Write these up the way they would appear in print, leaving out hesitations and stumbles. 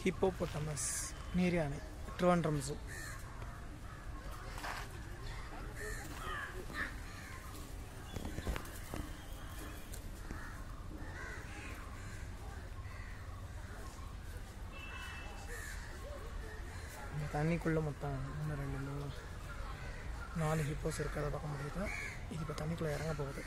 Hippopotamus நீர் யானை Trivandrum zoo. தண்ணிக்குள்ளே மொத்தம் 1 2 3 4 ஹிப்போஸ் இருக்குது. அதை பார்க்க முடியுது. இது இப்போ தண்ணிக்குள்ளே இறங்க போகுது.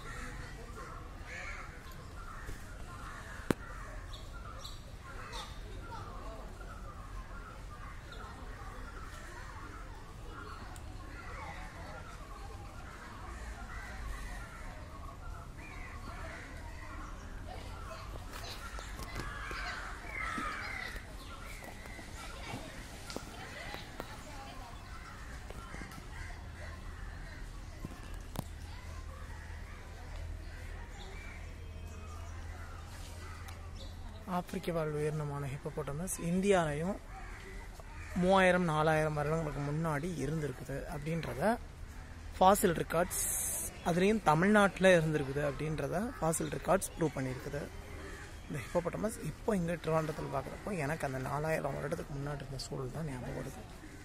ஆப்பிரிக்க வாழ் உயிரினமான ஹிப்போபொட்டமஸ் இந்தியாவிலையும் 3000-4000 வருடங்களுக்கு முன்னாடி இருந்திருக்குது அப்படின்றத ஃபாசில் ரெக்கார்ட்ஸ், அதுலேயும் தமிழ்நாட்டில் இருந்திருக்குது அப்படின்றத ஃபாசில் ரெக்கார்ட்ஸ் ப்ரூவ் பண்ணியிருக்குது. இந்த ஹிப்போபொட்டமஸ் இப்போ இங்கே ட்ரிவாண்ட்ரத்தில் பார்க்குறப்போ எனக்கு அந்த 4000 வருடத்துக்கு முன்னாடி இருந்த சூழல் தான் ஞாபகம் வருது.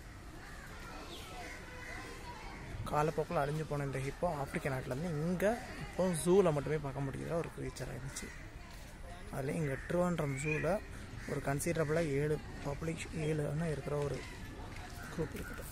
காலப்போக்கில் அழிஞ்சு போன இந்த ஹிப்போ ஆப்பிரிக்க நாட்டிலேருந்து இங்கே இப்போ ஜூவில் மட்டுமே பார்க்க முடிகிற ஒரு க்ரீச்சராக இருந்துச்சு. அதில் இங்கே ட்ரிவாண்ட்ரம் ஜூவில் ஒரு கன்சிடரபிளாக 7 இருக்கிற ஒரு குரூப் இருக்குது.